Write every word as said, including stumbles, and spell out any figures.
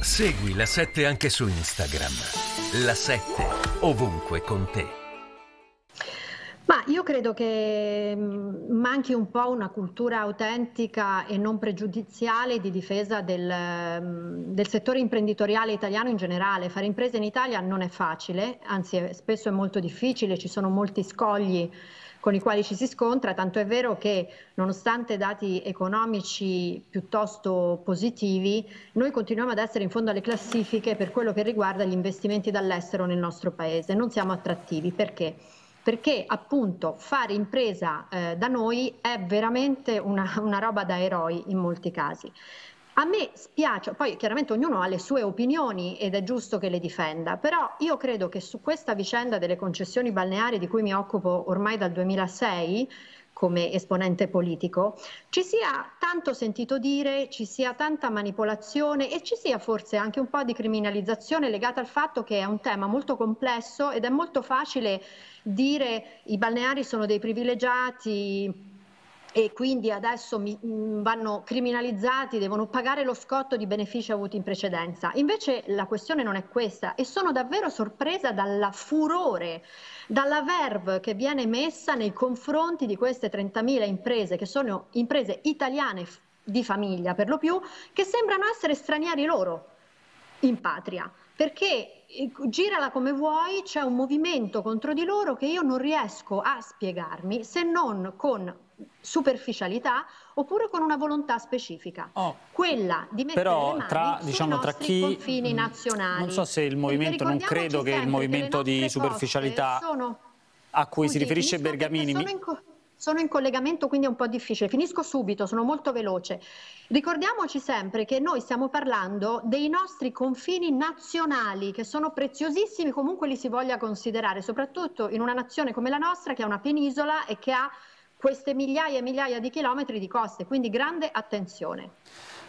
Segui La sette anche su Instagram. La sette, ovunque con te. Ma io credo che mh, manchi un po' una cultura autentica e non pregiudiziale di difesa del, mh, del settore imprenditoriale italiano in generale. Fare imprese in Italia non è facile, anzi è, spesso è molto difficile, ci sono molti scogli con i quali ci si scontra, tanto è vero che nonostante dati economici piuttosto positivi, noi continuiamo ad essere in fondo alle classifiche per quello che riguarda gli investimenti dall'estero nel nostro paese. Non siamo attrattivi. Perché? Perché appunto fare impresa eh, da noi è veramente una, una roba da eroi in molti casi. A me spiace, poi chiaramente ognuno ha le sue opinioni ed è giusto che le difenda, però io credo che su questa vicenda delle concessioni balneari di cui mi occupo ormai dal duemilasei come esponente politico, ci sia tanto sentito dire, ci sia tanta manipolazione e ci sia forse anche un po' di criminalizzazione legata al fatto che è un tema molto complesso ed è molto facile dire i balneari sono dei privilegiati e quindi adesso mi, mh, vanno criminalizzati, devono pagare lo scotto di benefici avuti in precedenza. Invece la questione non è questa e sono davvero sorpresa dalla furore, dalla verve che viene messa nei confronti di queste trentamila imprese, che sono imprese italiane di famiglia per lo più, che sembrano essere stranieri loro in patria. Perché girala come vuoi, c'è un movimento contro di loro che io non riesco a spiegarmi se non con superficialità oppure con una volontà specifica, oh, quella di mettere però le mani tra, sui diciamo, tra nostri chi, confini nazionali. non so se il movimento, non credo che il movimento di superficialità sono, a cui scusi, si riferisce Bergamini sono in, sono in collegamento, quindi è un po' difficile. Finisco subito, sono molto veloce. Ricordiamoci sempre che noi stiamo parlando dei nostri confini nazionali, che sono preziosissimi, comunque li si voglia considerare, soprattutto in una nazione come la nostra, che ha una penisola e che ha queste migliaia e migliaia di chilometri di coste, quindi grande attenzione.